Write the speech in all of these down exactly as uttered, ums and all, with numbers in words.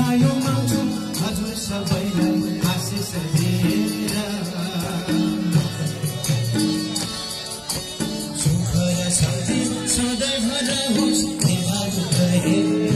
बिदायो माग्छु हजुर सबैलाई आशिष दिएर सुख र शान्ति सधैँ रहोस् निभाउनु गएर।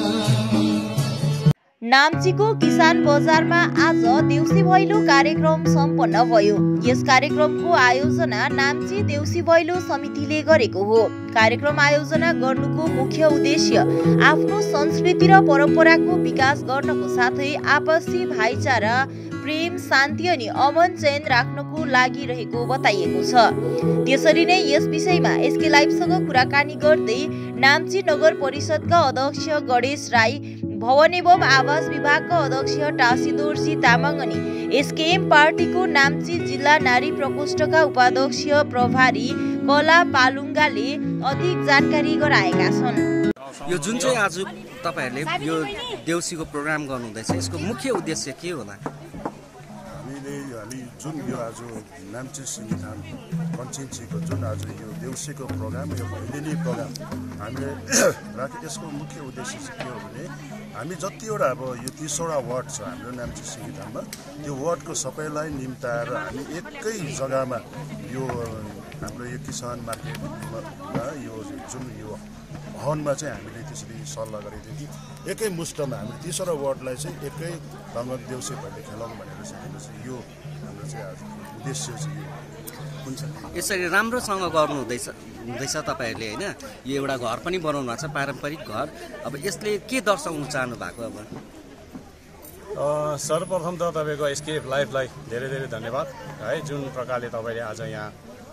नाम्चीको किसान बजारमा आज देउसी भैलो कार्यक्रम सम्पन्न भयो। यस कार्यक्रमको आयोजना नाम्ची देउसी भैलो समितिले गरेको हो। कार्यक्रम आयोजना गर्नुको मुख्य उद्देश्य आफ्नो संस्कृति र परम्पराको विकास गर्नको साथै आपसी भाइचारा, प्रेम, शान्ति अनि अमन चैन राख्नको लागि रहेको बताइएको छ। त्यसरी नै यस विषयमा एसके लाइभसँग कुराकानी गर्दै नाम्ची नगर परिषदका अध्यक्ष गणेश राई, भवन एवं आवास विभागका अध्यक्ष टासीदोर्जी तामाङ अनि एसकेएम पार्टीको नाम्ची जिल्ला नारी प्रकोष्ठका उपाध्यक्ष प्रभारी कला पालुङ्गाले अधिक जानकारी गराएका छन्। यो जुन चाहिँ आज तपाईहरुले यो देउसीको प्रोग्राम गर्नुहुँदैछ, यसको मुख्य उद्देश्य के होला? हामीले हामी जुन यो आज नाम्ची सिङ्गिथान कन्स्टिट्युन्सीको जुन आज यो देउसीको प्रोग्राम, यो भैलेनी प्रोग्राम हामीले राखे, यसको मुख्य उद्देश्य चाहिँ के हो भने हामी जतिवटा अब यो तीसवटा वार्ड छ हाम्रो नाम्ची सिङ्गिथानमा, त्यो वार्डको सबैलाई निम्ताएर हामी एकै जग्गामा यो हाम्रो यो किसान मार्केटमा यो जुन यो भवनमा चाहिँ हामीले त्यसरी सल्लाह गरेको थियौँ कि एकै मुष्टमा हामीले तीसवटा वार्डलाई चाहिँ एकै ढङ्गले देउसी भैलो खेलाउँ भनेर चाहिँ यो हाम्रो चाहिँ आज उद्देश्य चाहिँ यो हुन्छ। यसरी राम्रोसँग गर्नु हुँदैछ हुँदैछ तपाईहरुले हैन, यो एउटा घर पनि बनाउनु भएको छ, पारम्परिक घर। अब यसले के दर्शाउन चाहनु भएको? अब सर्वप्रथम त तपाईको एसकेएफ लाइभलाई धेरै धेरै धन्यवाद है, जुन प्रकारले तपाईले आज यहाँ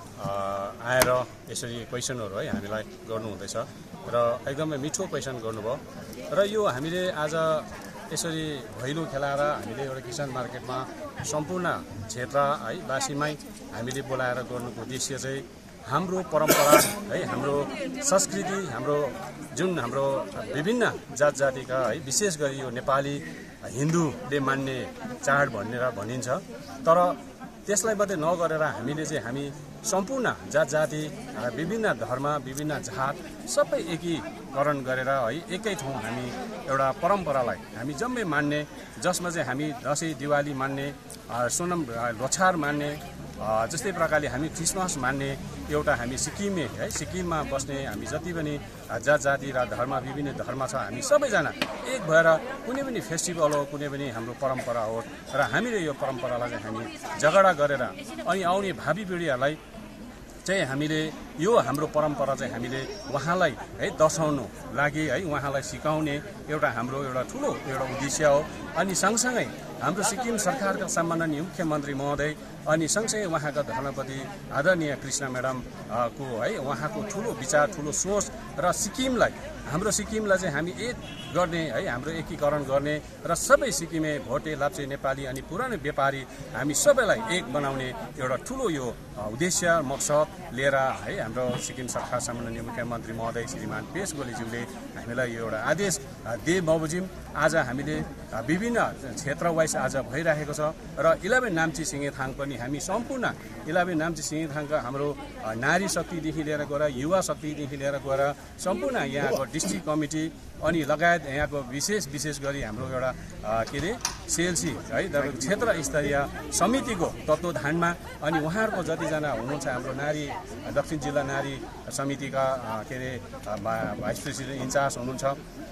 आएर यसरी क्वेसनहरु है हामीलाई गर्नुहुँदैछ र एकदमै मिठो क्वेसन गर्नुभयो। र यो हामीले आज यसरी भैलो खेलाएर हामीले एउटा किसान मार्केटमा सम्पूर्ण क्षेत्र है वासीमै हामीले बोलाएर गर्नुको उद्देश्य चाहिँ हाम्रो परम्परा है, हाम्रो संस्कृति, हाम्रो जुन हाम्रो विभिन्न जात जातिका है, विशेष गरी यो नेपाली हिन्दूले मान्ने चाड भनेर भनिन्छ, तर त्यसलाई मात्रै नगरेर हामीले चाहिँ हामी सम्पूर्ण जात जाति, विभिन्न धर्म, विभिन्न जात सबै एकीकरण गरेर है एकै ठाउँ हामी एउटा परम्परालाई हामी जम्मै मान्ने, जसमा चाहिँ हामी दसैँ दिवाली मान्ने, सोनम लोछार मान्ने, जस्तै प्रकारले हामी क्रिसमस मान्ने एउटा हामी सिक्किमे है, सिक्किममा बस्ने हामी जति पनि जात जाति र धर्म विभिन्न धर्म छ, हामी सबैजना एक भएर कुनै पनि फेस्टिभल हो, कुनै पनि हाम्रो परम्परा हो र हामीले यो परम्परालाई चाहिँ हामी झगडा गरेर अनि आउने भावी पिँढीहरूलाई चाहिँ हामीले यो हाम्रो परम्परा चाहिँ हामीले उहाँलाई है दर्शाउनु लागि है, उहाँलाई सिकाउने एउटा हाम्रो एउटा ठुलो एउटा उद्देश्य हो। अनि सँगसँगै हाम्रो सिक्किम सरकारका सम्माननीय मुख्यमन्त्री महोदय अनि सँगसँगै उहाँका धर्मपति आदरणीय कृष्ण म्याडम को है उहाँको ठुलो विचार, ठुलो सोच र सिक्किमलाई हाम्रो सिक्किमलाई चाहिँ हामी एक गर्ने है, हाम्रो एकीकरण गर्ने र सबै सिक्किमे भोटे, लाप्चे, नेपाली अनि पुरानो व्यापारी हामी सबैलाई एक बनाउने एउटा ठुलो यो उद्देश्य मकसद लिएर है हाम्रो सिक्किम सरकार सम्माननीय मुख्यमन्त्री महोदय श्रीमान पेश गोलेज्यूले हामीलाई यो एउटा आदेश दिए बमोजिम आज हामीले विभिन्न क्षेत्र वाइज आज भइरहेको छ र इलेभेन नाम्ची सिङ्गेथाङ पनि हामी सम्पूर्ण इलेभेन नाम्ची सिङ्गेथाङका हाम्रो नारी शक्तिदेखि लिएर गएर युवा शक्तिदेखि लिएर गएर सम्पूर्ण यहाँको डिस्ट्रिक्ट कमिटी अनि लगायत यहाँको विशेष विशेष गरी हाम्रो एउटा के अरे सिएलसी है क्षेत्र स्तरीय समितिको तत्त्वावधानमा अनि उहाँहरूको जतिजना हुनुहुन्छ हाम्रो नारी दक्षिण जिल्ला नारी समितिका के अरे भाइस प्रेसिडेन्ट इन्चार्ज हुनुहुन्छ,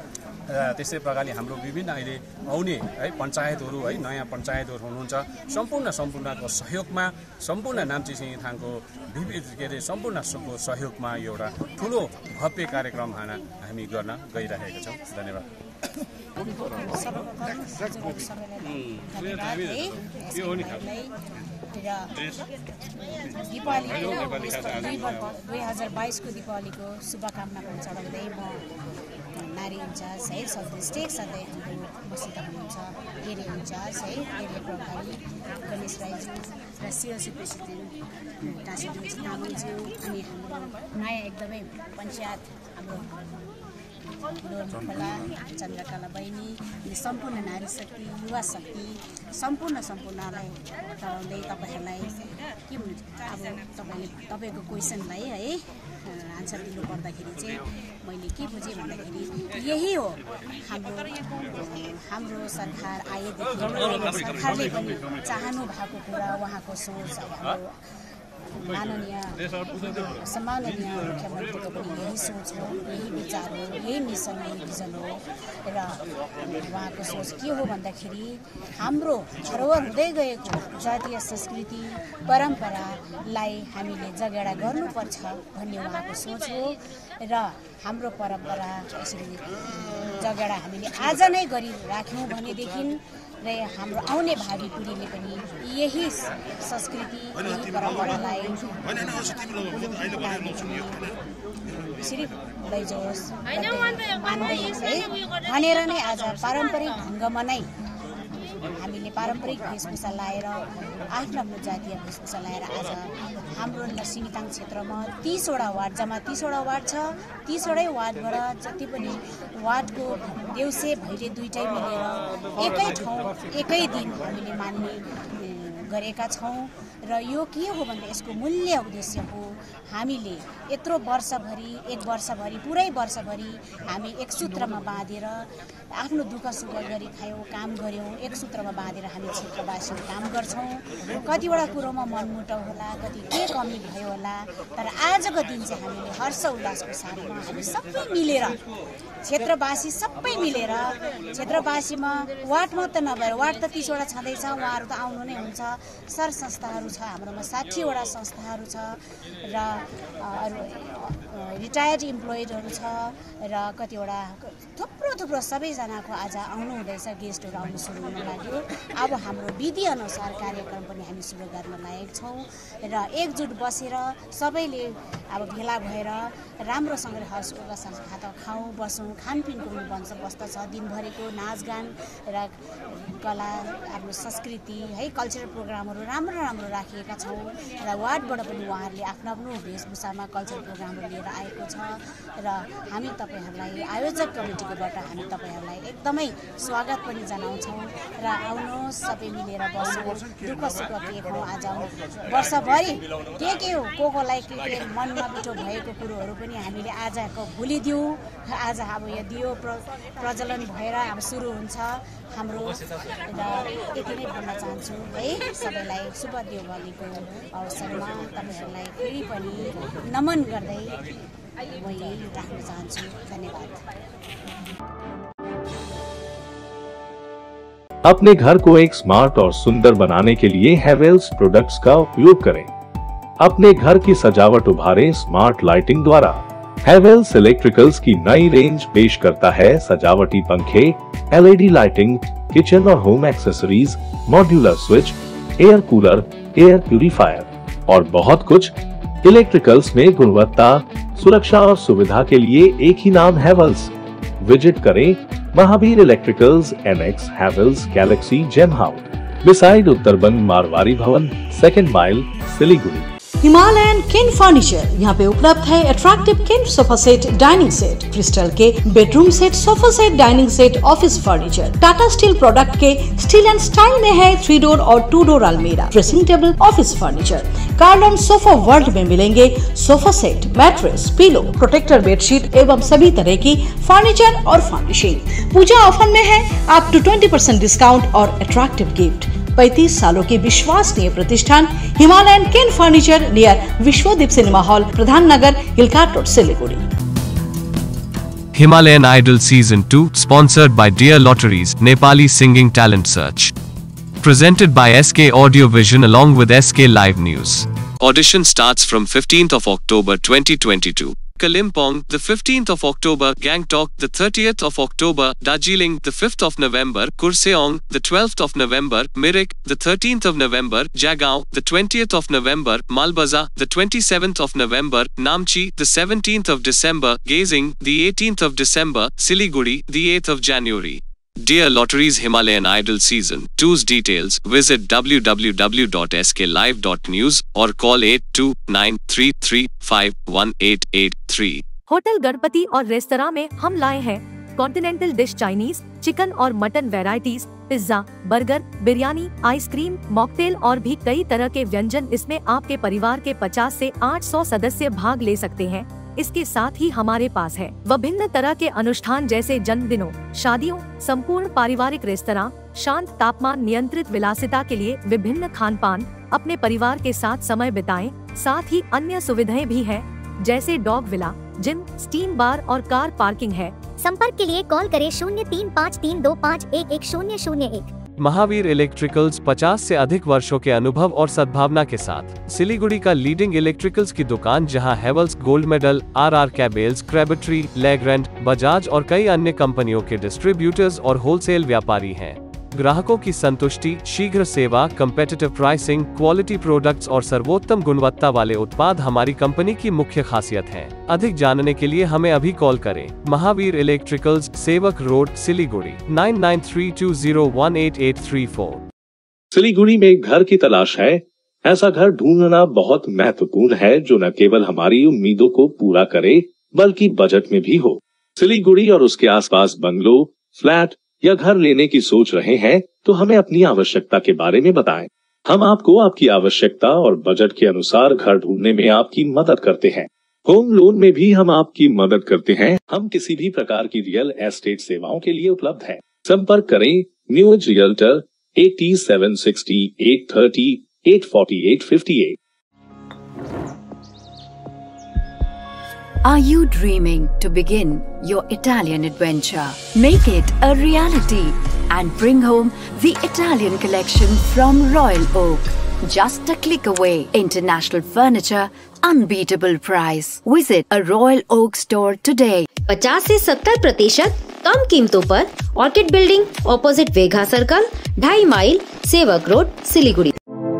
त्यसै प्रकारले हाम्रो विभिन्न अहिले आउने है पञ्चायतहरू है नयाँ पञ्चायतहरू हुनुहुन्छ, सम्पूर्ण सम्पूर्णको सहयोगमा सम्पूर्ण नाम्ची सिङ्गेथाङको विविध के अरे सम्पूर्णको सहयोगमा यो एउटा ठुलो भव्य कार्यक्रम हामी गर्न गइरहेका छौँ। धन्यवाद। दुई हजार बाइसको दीपावलीको शुभकामना पनि चढाउँदै म नारी इन्चार्ज है सब डिस्ट्रिक्ट साथै हाम्रो मसित हुनुहुन्छ एरिया इन्चार्ज है एरिया प्रभारी गणेश राईज्यू र सिएलसी प्रेसिडेन्ट टासीज्यू तामाङज्यू अनि हाम्रो नयाँ एकदमै पञ्चायत हाम्रो लोर्मी खोला, चन्द्रकला बहिनी अनि सम्पूर्ण नारी शक्ति, युवा शक्ति सम्पूर्ण सम्पूर्णलाई टराउँदै तपाईँहरूलाई के भन्छ अब तपाईँले तपाईँको क्वेसनलाई है आन्सर दिनु पर्दाखेरि चाहिँ मैले के बुझेँ भन्दाखेरि यही हो हाम्रो हाम्रो सरकार आएदेखि सरकारले पनि चाहनु भएको कुरा उहाँको सोच हाम्रो माननीय सम्माननीय मुख्यमन्त्रीको पनि यही सोच हो, यही विचार हो, यही मिसन यही भिजन हो र उहाँको सोच के हो भन्दाखेरि हाम्रो धरोहर हुँदै गएको जातीय संस्कृति परम्परालाई हामीले जगेडा गर्नुपर्छ भन्ने उहाँको सोच हो र हाम्रो परम्परा यसरी जगेडा हामीले आज नै गरिराख्यौँ भनेदेखि र हाम्रो आउने भावी पिँढीले पनि यही संस्कृति यही परम्परालाई यसरी लैजाओस् मान्दै है भनेर नै आज पारम्परिक ढङ्गमा नै हामीले पारम्परिक वेशभूषा लाएर आफ्नो आफ्नो जातीय वेशभूषा लाएर आज हाम्रो सिङ्गिताङ क्षेत्रमा तीसवटा वार्ड जम्मा तीसवटा वार्ड छ, तीसवटै वार्डबाट जति पनि वार्डको देउसे भैले दुइटै मिलेर एकै ठाउँ एकै दिन हामीले मान्ने गरेका छौँ र यो के हो भन्दा यसको मूल्य उद्देश्य हो हामीले यत्रो वर्षभरि एक वर्षभरि पुरै वर्षभरि हामी एक सूत्रमा बाँधेर आफ्नो दुःख सुख गरी खायौँ काम गऱ्यौँ, एक सूत्रमा बाँधेर हामी क्षेत्रवासीहरू काम गर्छौँ। कतिवटा कुरोमा मनमुटाउ होला, कति के कमी भयो होला, तर आजको दिन चाहिँ हामीले हर्ष उल्लासको साथमा हामी सबै मिलेर क्षेत्रवासी सबै मिलेर क्षेत्रवासीमा वार्ड मात्र नभएर वार्ड त तीसवटा छँदैछ, उहाँहरू त आउनु नै हुन्छ, सर संस्थाहरू छ हाम्रोमा साठीवटा संस्थाहरू छ र रिटायर्ड इम्प्लोइडहरू छ र कतिवटा थुप्रो थुप्रो सबैजनाको आज आउनु हुँदैछ, गेस्टहरू आउनु सुरु हुन लाग्यो। अब हाम्रो विधि अनुसार कार्यक्रम पनि हामी सुरु गर्न लागेका छौँ र एकजुट बसेर सबैले अब भेला भएर राम्रोसँगले हर्ष उल्लाससँग खाता खाउँ बसौँ, खानपिनको पनि बन्छ बस्दछ, दिनभरिको नाचगान र कला आफ्नो संस्कृति है कल्चरल प्रोग्रामहरू राम्रो राम्रो राखिएका छौँ र वार्डबाट पनि उहाँहरूले आफ्नो आफ्नो वेशभूषामा कल्चरल प्रोग्रामहरू लिएर आएको छ र हामी तपाईँहरूलाई आयोजक कमिटीकोबाट हामी तपाईँहरूलाई एकदमै स्वागत पनि जनाउँछौँ र आउनुहोस् सबै मिलेर बसौँ, दुःख सुख के हो आज वर्षभरि के के हो को कोलाई के के मनमा मिठो भएको कुरोहरू पनि हामीले आजको भुलिदिउँ। आज अब यो दियो प्र प्रज्वलन भएर अब सुरु हुन्छ हाम्रो र यति नै भन्न चाहन्छु है सबैलाई शुभ दिवालीको अवसरमा तपाईँहरूलाई फेरि पनि नमन गर्दै म यही राख्न चाहन्छु। धन्यवाद। अपने घर को एक स्मार्ट और सुंदर बनाने के लिए हैवेल्स प्रोडक्ट्स का उपयोग करें। अपने घर की सजावट उभारें स्मार्ट लाइटिंग द्वारा। हैवेल्स इलेक्ट्रिकल्स की नई रेंज पेश करता है सजावटी पंखे, एलईडी लाइटिंग, किचन और home accessories, modular switch, air cooler, air purifier और बहुत कुछ। इलेक्ट्रिकल्स में गुणवत्ता, सुरक्षा और सुविधा के लिए एक ही नाम हैवेल्स। विजिट करें Mahavir electricals, annex Havells galaxy gem house, beside Uttarband Marwari Bhawan, second mile, Siliguri. Himalayan किन फर्नीचर यहाँ पे उपलब्ध है। अट्रैक्टिव किन sofa set, dining set, crystal के bedroom set, sofa set, dining set, office furniture. Tata steel product के स्टील एंड स्टाइल में है थ्री डोर और टू डोर अलमीरा, ड्रेसिंग टेबल, ऑफिस फर्नीचर। कार्लम सोफा वर्ल्ड में मिलेंगे sofa set, mattress, pillow, protector bedsheet एवं सभी तरह की फर्नीचर और फर्निशिंग। पूजा ऑफर में है up to twenty percent discount और अट्रैक्टिव गिफ्ट। पैंतीस सालों के विश्वसनीय प्रतिष्ठान हिमालयन किन furniture near Vishwadeep cinema hall, Pradhan Nagar, hill cart road, Siliguri. Himalayan Idol Season two, sponsored by Dear Lotteries, Nepali Singing Talent Search. Presented by S K Audio Vision along with S K Live News. Audition starts from fifteenth of October twenty twenty-two. Kalimpong, the fifteenth of October, Gangtok, the thirtieth of October, Darjeeling, the fifth of November, Kurseong, the twelfth of November, Mirik, the thirteenth of November, Jagaon, the twentieth of November, Malbaza, the twenty-seventh of November, Namchi, the seventeenth of December, Gazing, the eighteenth of December, Siliguri, the eighth of January. Dear Lotteries Himalayan Idol Season two's details, visit w w w dot s k live dot news or call eight two nine three three five one eight eight three. Hotel Ganpati और restaurant में हम लाए हैं continental dish, Chinese, chicken और mutton varieties, pizza, burger, biryani, ice cream, mocktail और भी कई तरह के व्यंजन। इसमें आपके परिवार के पचास से आठ सौ सदस्य भाग ले सकते हैं। इसके साथ ही हमारे पास है विभिन्न तरह के अनुष्ठान जैसे जन्मदिनों, शादियों, संपूर्ण पारिवारिक रेस्तरां, शांत तापमान नियंत्रित विलासिता के लिए विभिन्न खान पान। अपने परिवार के साथ समय बिताएं। साथ ही अन्य सुविधाएं भी हैं जैसे dog villa, gym, steam bar और कार पार्किंग है। संपर्क के लिए कॉल करें शून्य तीन पाँच तीन दो पाँच एक एक शून्य शून्य एक। महावीर इलेक्ट्रिकल्स पचास से अधिक वर्षों के अनुभव और सद्भावना के साथ सिलीगुड़ी का लीडिंग इलेक्ट्रिकल्स की दुकान, जहां Havells, gold medal, R R cables, Crabtree, Legrand, Bajaj और कई अन्य कंपनियों के डिस्ट्रीब्यूटर्स और होलसेल व्यापारी हैं। ग्राहकों की संतुष्टि, शीघ्र सेवा, कम्पेटिटिव प्राइसिंग, क्वालिटी प्रोडक्ट्स और सर्वोत्तम गुणवत्ता वाले उत्पाद हमारी कंपनी की मुख्य खासियत हैं। अधिक जानने के लिए हमें अभी कॉल करें। Mahavir electricals, Sevoke road, Siliguri, nine nine three two zero one eight eight three four. Siliguri में एक घर की तलाश है? ऐसा घर ढूंढना बहुत महत्वपूर्ण है जो न केवल हमारी उम्मीदों को पूरा करे बल्कि बजट में भी हो। सिलीगुड़ी और उसके आसपास बंगलो, फ्लैट या घर लेने की सोच रहे हैं तो हमें अपनी आवश्यकता के बारे में बताएं। हम आपको आपकी आवश्यकता और बजट के अनुसार घर ढूंढने में आपकी मदद करते हैं। होम लोन में भी हम आपकी मदद करते हैं। हम किसी भी प्रकार की रियल एस्टेट सेवाओं के लिए उपलब्ध हैं। संपर्क करें new age realtor at seven sixty eight thirty eight forty eight fifty eight. Are you dreaming to begin your Italian adventure? Make it a reality and bring home the Italian collection from Royal Oak. Just a click away. International furniture, unbeatable price. Visit a Royal Oak store today. पचास से सत्तर प्रतिशत कम कीमतों पर orchid building, opposite वेघा circle, ढाई mile, Sevoke road, Siliguri.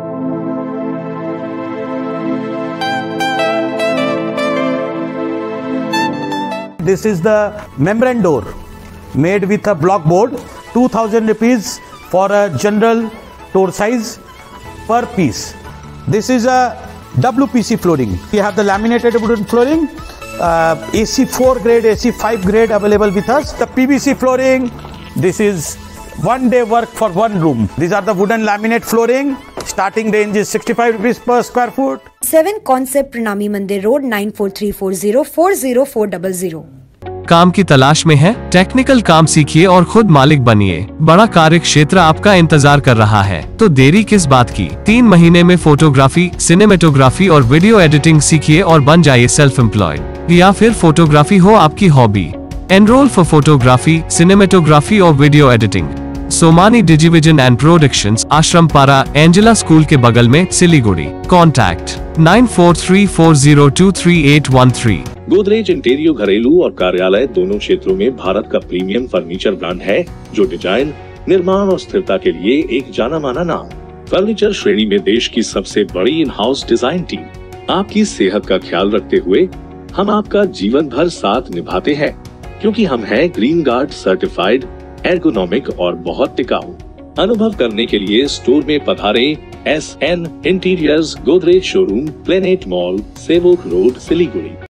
This is the membrane door made with a block board, two thousand rupees for a general door size per piece. This is a W P C flooring. We have the laminated wooden flooring, uh, A C four grade, A C five grade available with us. The P V C flooring, this is one day work for one room. These are the wooden laminate flooring. Starting range is sixty-five rupees per square foot. Seven Concept Pranami Mandir Road, nine four three four zero four zero four zero zero. काम की तलाश में है? Technical काम सीखिए और खुद मालिक बनिए। बड़ा कार्य क्षेत्र आपका इंतजार कर रहा है, तो देरी किस बात की? तीन महीने में फोटोग्राफी, सिनेमेटोग्राफी और वीडियो एडिटिंग सीखिए और बन जाइए सेल्फ एम्प्लॉयड। या फिर फोटोग्राफी हो आपकी hobby? Enroll for photography, cinematography और video editing Somani digivision and productions, Ashram Para, Angela school के बगल में, Siliguri. Contact nine four three four zero two three eight one three. Godrej interior घरेलू और कार्यालय दोनों क्षेत्रों में भारत का प्रीमियम फर्नीचर ब्रांड है जो डिजाइन, निर्माण और स्थिरता के लिए एक जाना माना नाम। फर्नीचर श्रेणी में देश की सबसे बड़ी इन हाउस डिजाइन टीम। आपकी सेहत का ख्याल रखते हुए हम आपका जीवन भर साथ निभाते हैं, क्योंकि हम हैं ग्रीन गार्ड सर्टिफाइड, एर्गोनॉमिक और बहुत टिकाऊ। अनुभव करने के लिए स्टोर में पधारें। S N interiors, Godrej showroom, planet mall, Sevoke road, Siliguri.